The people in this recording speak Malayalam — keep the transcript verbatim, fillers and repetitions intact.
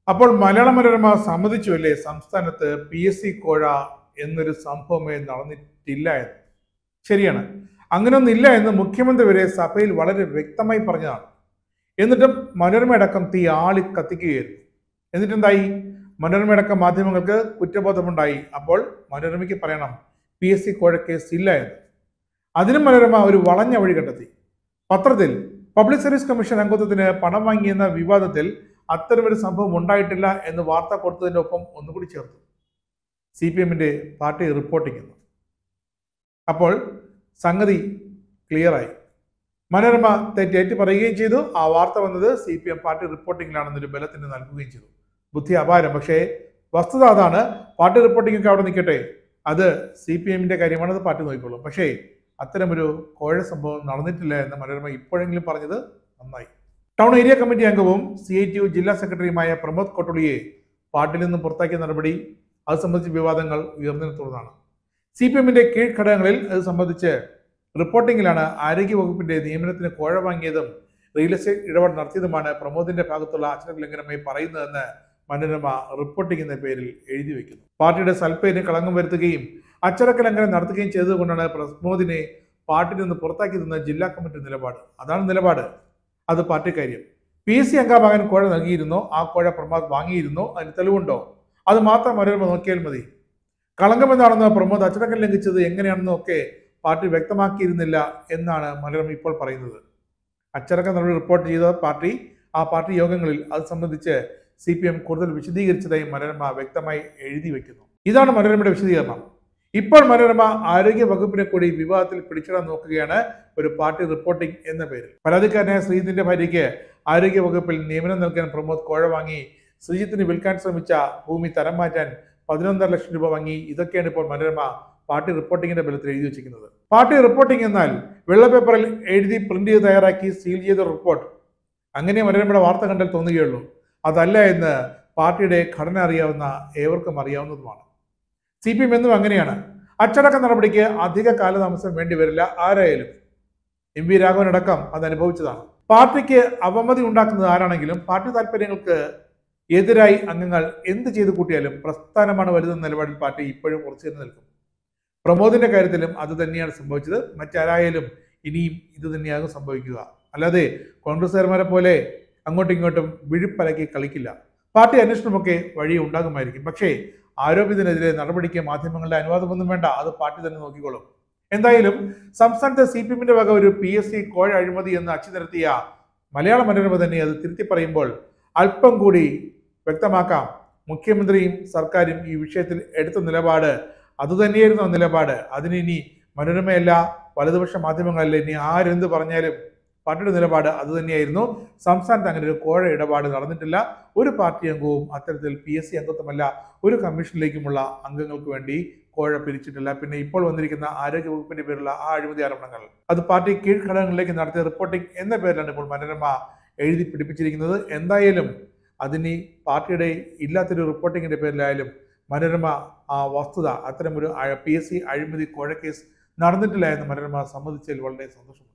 അപ്പോൾ മലയാള മനോരമ സമ്മതിച്ചു അല്ലേ സംസ്ഥാനത്ത് പി എസ് സി കോഴ എന്നൊരു സംഭവമേ നടന്നിട്ടില്ല എന്ന്. ശരിയാണ്, അങ്ങനെയൊന്നില്ല എന്ന് മുഖ്യമന്ത്രി വരെ സഭയിൽ വളരെ വ്യക്തമായി പറഞ്ഞതാണ്. എന്നിട്ടും മനോരമ അടക്കം തീ ആളി കത്തിക്കുകയായിരുന്നു. എന്നിട്ടെന്തായി? മനോരമ അടക്കം മാധ്യമങ്ങൾക്ക് കുറ്റബോധമുണ്ടായി. അപ്പോൾ മനോരമയ്ക്ക് പറയണം പി എസ് സി കോഴ കേസ് ഇല്ല എന്ന്. അതിനും മനോരമ ഒരു വളഞ്ഞ വഴി കണ്ടെത്തി. പത്രത്തിൽ പബ്ലിക് സർവീസ് കമ്മീഷൻ അംഗത്വത്തിന് പണം വാങ്ങിയെന്ന വിവാദത്തിൽ അത്തരമൊരു സംഭവം ഉണ്ടായിട്ടില്ല എന്ന് വാർത്ത കൊടുത്തതിൻ്റെ ഒപ്പം ഒന്നുകൂടി ചേർത്തു സി പി എമ്മിൻ്റെ പാർട്ടി റിപ്പോർട്ടിംഗ് എന്ന്. അപ്പോൾ സംഗതി ക്ലിയറായി. മനോരമ തെറ്റേറ്റ് പറയുകയും ചെയ്തു. ആ വാർത്ത വന്നത് സി പി എം പാർട്ടി റിപ്പോർട്ടിങ്ങിലാണെന്നൊരു ബലത്തിന് നൽകുകയും ചെയ്തു. ബുദ്ധി അപാരം. പക്ഷേ വസ്തുത അതാണ്. പാർട്ടി റിപ്പോർട്ടിംഗ് ഒക്കെ അവിടെ നിൽക്കട്ടെ, അത് സി പി എമ്മിൻ്റെ കാര്യമാണ്, അത് പാർട്ടി നോക്കിക്കോളും. പക്ഷേ അത്തരമൊരു കോഴ സംഭവം നടന്നിട്ടില്ല എന്ന് മനോരമ ഇപ്പോഴെങ്കിലും പറഞ്ഞത് നന്നായി. ടൗൺ ഏരിയ കമ്മിറ്റി അംഗവും സി ഐ ടി യു ജില്ലാ സെക്രട്ടറിയുമായ പ്രമോദ് കൊട്ടോളിയെ പാർട്ടിയിൽ നിന്നും പുറത്താക്കിയ നടപടി അത് സംബന്ധിച്ച് വിവാദങ്ങൾ ഉയർന്നതിനെ തുടർന്നാണ്. സി പി എമ്മിന്റെ കീഴ്ഘടകങ്ങളിൽ അത് സംബന്ധിച്ച് റിപ്പോർട്ടിങ്ങിലാണ് ആരോഗ്യവകുപ്പിന്റെ നിയമനത്തിന് കോഴ വാങ്ങിയതും റിയൽ എസ്റ്റേറ്റ് ഇടപാട് നടത്തിയതുമാണ് പ്രമോദിന്റെ ഭാഗത്തുള്ള അച്ചടക്ക ലംഘനമായി പറയുന്നതെന്ന് മനോരമ റിപ്പോർട്ടിംഗ് എന്ന പേരിൽ എഴുതി വയ്ക്കുന്നു. പാർട്ടിയുടെ സൽപ്പേരിന് കളങ്കം വരുത്തുകയും അച്ചടക്ക ലംഘനം നടത്തുകയും ചെയ്തതുകൊണ്ടാണ് പ്രമോദിനെ പാർട്ടിയിൽ നിന്ന് പുറത്താക്കിയതെന്ന് ജില്ലാ കമ്മിറ്റി നിലപാട്. അതാണ് നിലപാട്, അത് പാർട്ടി കാര്യം. പി എസ് സി അംഗമാകാൻ കോഴ നൽകിയിരുന്നോ? ആ കോഴ പ്രമോദ് വാങ്ങിയിരുന്നോ? അതിന് തെളിവുണ്ടോ? അത് മാത്രം മനോരമ നോക്കിയാൽ മതി. കളങ്കം എന്താണെന്ന് പ്രമോദ് അച്ചടക്കം ലംഘിച്ചത് എങ്ങനെയാണെന്നും ഒക്കെ പാർട്ടി വ്യക്തമാക്കിയിരുന്നില്ല എന്നാണ് മനോരമ ഇപ്പോൾ പറയുന്നത്. അച്ചടക്ക നടപടി റിപ്പോർട്ട് ചെയ്ത പാർട്ടി ആ പാർട്ടി യോഗങ്ങളിൽ അത് സംബന്ധിച്ച് സി പി എം കൂടുതൽ വിശദീകരിച്ചതായി മനോരമ വ്യക്തമായി എഴുതി വയ്ക്കുന്നു. ഇതാണ് മനോരമയുടെ വിശദീകരണം. ഇപ്പോൾ മനോരമ ആരോഗ്യ വകുപ്പിനെ കൂടി വിവാദത്തിൽ പിടിച്ചിടാൻ നോക്കുകയാണ് ഒരു പാർട്ടി റിപ്പോർട്ടിംഗ് എന്ന പേരിൽ. പരാതിക്കാരനായ ശ്രീജിത്തിന്റെ ഭാര്യയ്ക്ക് ആരോഗ്യ വകുപ്പിൽ നിയമനം നൽകാൻ പ്രമോദ് കോഴ വാങ്ങി, ശ്രീജിത്തിന് വിൽക്കാൻ ശ്രമിച്ച ഭൂമി തരം മാറ്റാൻ പതിനൊന്നര ലക്ഷം രൂപ വാങ്ങി. ഇതൊക്കെയാണ് ഇപ്പോൾ മനോരമ പാർട്ടി റിപ്പോർട്ടിങ്ങിന്റെ ബലത്തിൽ എഴുതി വെച്ചിരിക്കുന്നത്. പാർട്ടി റിപ്പോർട്ടിംഗ് എന്നാൽ വെള്ളപ്പേപ്പറിൽ എഴുതി പ്രിന്റ് ചെയ്ത് തയ്യാറാക്കി സീൽ ചെയ്ത റിപ്പോർട്ട്. അങ്ങനെ മനോരമയുടെ വാർത്ത കണ്ടാൽ തോന്നുകയുള്ളൂ. അതല്ല എന്ന് പാർട്ടിയുടെ ഘടന അറിയാവുന്ന ഏവർക്കും അറിയാവുന്നതുമാണ്. സി പി എം എന്നും അങ്ങനെയാണ്. അച്ചടക്ക നടപടിക്ക് അധിക കാലതാമസം വേണ്ടി വരില്ല ആരായാലും. എം വി രാഘവൻ അടക്കം അത് അനുഭവിച്ചതാണ്. പാർട്ടിക്ക് അവമതി ഉണ്ടാക്കുന്നത് ആരാണെങ്കിലും പാർട്ടി താല്പര്യങ്ങൾക്ക് എതിരായി അംഗങ്ങൾ എന്ത് ചെയ്തു കൂട്ടിയാലും പ്രസ്ഥാനമാണ് വലുതെന്ന നിലപാടിൽ പാർട്ടി ഇപ്പോഴും ഉറച്ചു നിൽക്കും. പ്രമോദിന്റെ കാര്യത്തിലും അത് തന്നെയാണ് സംഭവിച്ചത്. മറ്റാരായാലും ഇനിയും ഇത് തന്നെയാകും സംഭവിക്കുക. അല്ലാതെ കോൺഗ്രസുകാരന്മാരെ പോലെ അങ്ങോട്ടും ഇങ്ങോട്ടും വിഴുപ്പലക്കി കളിക്കില്ല. പാർട്ടി അന്വേഷണമൊക്കെ വഴി ഉണ്ടാകുമായിരിക്കും. പക്ഷേ ആരോപിതനെതിരെ നടപടിക്ക് മാധ്യമങ്ങളുടെ അനുവാദമൊന്നും വേണ്ട, അത് പാർട്ടി തന്നെ നോക്കിക്കോളും. എന്തായാലും സംസ്ഥാനത്തെ സി പി എമ്മിന്റെ വക ഒരു പി എസ് സി കോഴ അഴിമതി എന്ന് അച്ചു നിരത്തിയ മലയാള മനോരമ തന്നെ അത് തിരുത്തി പറയുമ്പോൾ അല്പം കൂടി വ്യക്തമാക്കാം, മുഖ്യമന്ത്രിയും സർക്കാരും ഈ വിഷയത്തിൽ എടുത്ത നിലപാട് അതുതന്നെയായിരുന്നു ആ നിലപാട്. അതിനി മനോരമയല്ല, വലതുപക്ഷ മാധ്യമങ്ങളല്ല, ഇനി ആരെന്ത് പറഞ്ഞാലും പാർട്ടിയുടെ നിലപാട് അതുതന്നെയായിരുന്നു. സംസ്ഥാനത്ത് അങ്ങനെ ഒരു കോഴ ഇടപാട് നടന്നിട്ടില്ല. ഒരു പാർട്ടി അംഗവും അത്തരത്തിൽ പി എസ് സി അംഗത്വമല്ല ഒരു കമ്മീഷനിലേക്കുമുള്ള അംഗങ്ങൾക്ക് വേണ്ടി കോഴ പിരിച്ചിട്ടില്ല. പിന്നെ ഇപ്പോൾ വന്നിരിക്കുന്ന ആരോഗ്യ വകുപ്പിന്റെ പേരിലുള്ള ആ അഴിമതി ആരോപണങ്ങൾ അത് പാർട്ടി കീഴ്ഘടകങ്ങളിലേക്ക് നടത്തിയ റിപ്പോർട്ടിംഗ് എന്ന പേരിലാണ് ഇപ്പോൾ മനോരമ എഴുതി പിടിപ്പിച്ചിരിക്കുന്നത്. എന്തായാലും അതിന് പാർട്ടിയുടെ ഇല്ലാത്തൊരു റിപ്പോർട്ടിങ്ങിന്റെ പേരിലായാലും മനോരമ ആ വസ്തുത അത്തരമൊരു പി എസ് സി അഴിമതി കോഴ കേസ് നടന്നിട്ടില്ല എന്ന് മനോരമ സമ്മതിച്ചതിൽ വളരെ സന്തോഷം.